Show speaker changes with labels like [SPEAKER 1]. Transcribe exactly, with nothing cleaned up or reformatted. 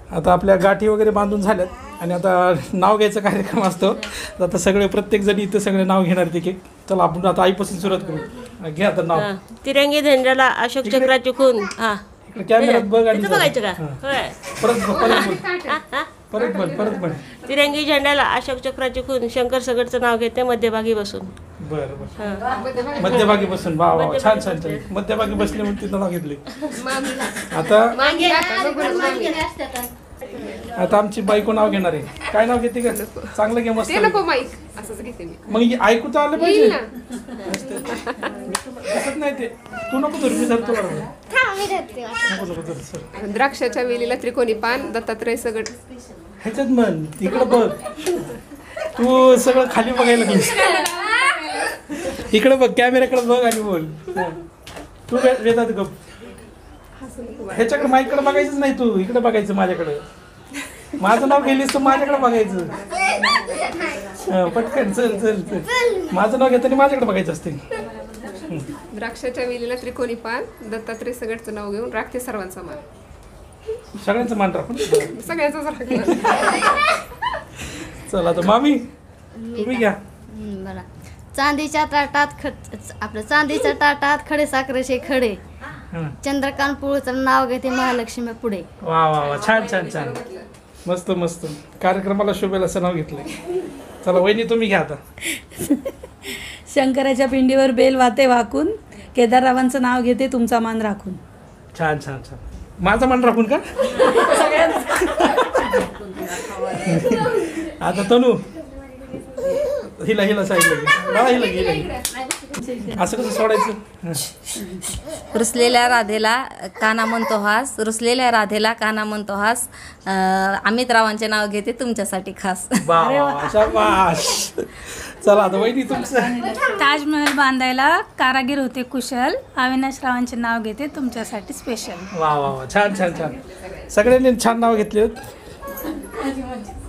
[SPEAKER 1] आता आपल्या गाठी वगैरे बांधून झाल्यात आणि आता नाव घ्यायचा कार्यक्रम असतो. आता सगळे प्रत्येक जण इथं सगळे नाव घेणार ते केक. चला आपण आता आईपासून सुरुवात करू. घ्या आता नाव.
[SPEAKER 2] तिरंगी झेंड्याला अशोक चक्राची खून. हा
[SPEAKER 1] इकडे कॅमेऱ्यात बघ आणि
[SPEAKER 2] बघायचं का? होय
[SPEAKER 1] परत परत बोल परत बोल परत बोल.
[SPEAKER 2] तिरंगी झेंड्याला अशोक चक्राची खून शंकर सगळचं नाव घेते मध्यभागी बसून.
[SPEAKER 1] बरं बरं मध्यभागी बसून. वा वा छान छान छान. मध्यभागी बसले म्हणून तिथं नाव घेतले. आता आता आमची बायको नाव घेणार आहे. काय नाव घेते का? चांगलं घे मस्त. मग ऐकू तर आलं पाहिजे. तसंच नाही ते तू नको धरू मी धरतो बरोबर. नको नको धर सर.
[SPEAKER 3] द्राक्षाच्या वेलीला त्रिकोणी पान दत्तात्रय सगळं
[SPEAKER 1] ह्याच्यात म्हण. इकडं बघ. तू सगळं खाली बघायला लागलीस. इकडे बघ कॅमेऱ्याकडे बघ आणि बोल. तू वेदात गप. ह्याच्याकडे माझ्याकडे बघायचंच नाही. तू इकडे बघायचं माझ्याकडे. माझं नाव घेतलीस तू माझ्याकडे बघायचं. पटकन चल चल चल. माझं नाव घेताना माझ्याकडे बघायचं असते.
[SPEAKER 3] द्राक्षाच्या वेलीला त्रिकोणी पान दत्तात्रय सगळचं नाव घेऊन राखते सर्वांचा मान.
[SPEAKER 1] सगळ्यांचं मान राखून
[SPEAKER 3] सगळ्यांचाच राखते.
[SPEAKER 1] चला आता मामी तुम्ही घ्या.
[SPEAKER 4] बरं. चांदीच्या ताटात ख आपलं चांदीच्या ताटात खडे साखरेचे खडे चंद्रकांत पुळचं नाव घेते महालक्ष्मी पुढे.
[SPEAKER 1] वा वा वा छान छान छान. मस्त मस्त. कार्यक्रमाला शोभेल असं नाव घेतलंय. चला वहिनी तुम्ही घ्या आता.
[SPEAKER 5] शंकराच्या पिंडीवर बेल वाते वाकून केदाररावांचं नाव घेते तुमचा मान राखून.
[SPEAKER 1] छान छान छान. माझा मान राखून का? आता तनू हिला हिला साईडला घे. हिला हिला घे. असं कसं सोडायचं?
[SPEAKER 6] रुसलेल्या राधेला काना म्हणतो हास. रुसलेल्या राधेला काना म्हणतो हास. अमित रावांचे नाव घेते तुमच्यासाठी खास.
[SPEAKER 1] शाबाश. चला आता वहिनी तुमचं.
[SPEAKER 7] ताजमहल बांधायला कारागीर होते कुशल. अविनाश रावांचे नाव घेते तुमच्यासाठी स्पेशल.
[SPEAKER 1] वा वा वा छान छान छान. सगळ्यांनी छान नाव घेतले.